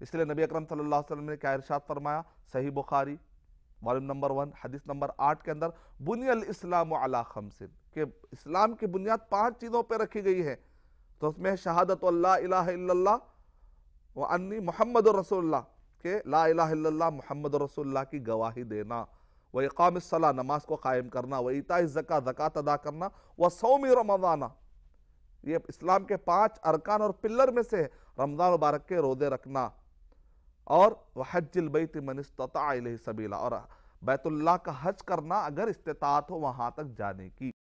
इसलिए नबी अकरम सल्लल्लाहु अलैहि वसल्लम ने क्या इरशाद फरमाया, सही बुखारी वॉल्यूम नंबर 1 हदीस नंबर 8 के अंदर, बुनियल इस्लाम अला खमसिन, कि इस्लाम की बुनियाद 5 चीज़ों पर रखी गई है। तो उसमें शहादत अल्ला इलाहा इल्लल्लाह व अन्नी मोहम्मद रसूलुल्लाह, के ला इलाहा इल्लल्लाह मोहम्मद रसूलुल्लाह की गवाही देना, व इक़ामिस सला, नमाज को कायम करना, व इताई ज़कात, ज़कात अदा करना, व सौमी रमज़ाना, ये इस्लाम के 5 अरकान और पिल्लर में से है, रमज़ान मुबारक के रोज़े रखना, और वह हज्जिल बैत मन इस्तता इलैहि सबीला, और बैतुल्लाह का हज करना अगर इस्तिताअत हो वहां तक जाने की।